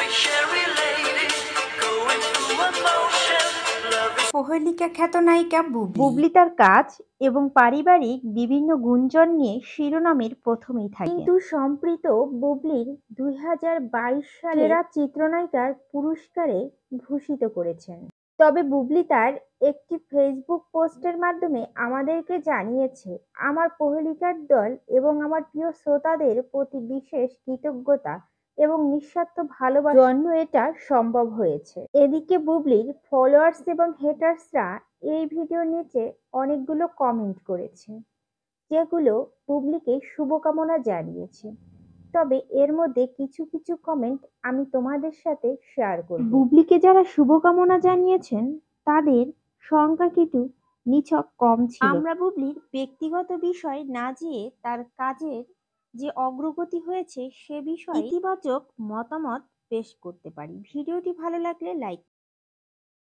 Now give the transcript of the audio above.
প্রহেলিকা খ্যাত নায়িকা বুবলি। বুবলি তার কাজ এবং পারিবারিক বিভিন্ন গুঞ্জন নিয়ে শিরোনামের প্রথমেই থাকে, কিন্তু সম্প্রতি বুবলির 2022 সালে সেরা চিত্রনায়িকার পুরস্কারে ভূষিত করেছেন। তবে বুবলি তার একটি ফেসবুক পোস্টের মাধ্যমে আমাদেরকে জানিয়েছে, আমার প্রহেলিকার দল এবং আমার প্রিয় শ্রোতাদের প্রতি বিশেষ কৃতজ্ঞতা এবং নিঃস্বার্থ ভালোবাসার জন্য এটা সম্ভব হয়েছে। এদিকে বুবলির ফলোয়ার্স এবং হেটার্সরা এই ভিডিওর নিচে অনেকগুলো কমেন্ট করেছে, যেগুলো বুবলিকে শুভকামনা জানিয়েছে। তবে এর মধ্যে কিছু কিছু কমেন্ট আমি তোমাদের সাথে শেয়ার করব। বুবলিকে যারা শুভকামনা জানিয়েছেন তাদের সংখ্যা কিন্তু নিছক কম ছিল। আমরা বুবলির ব্যক্তিগত বিষয় না যেয়ে তার কাজের যে অগ্রগতি হয়েছে সে বিষয়ে ইতিবাচক মতামত পেশ করতে পারি। ভিডিওটি ভালো লাগলে লাইক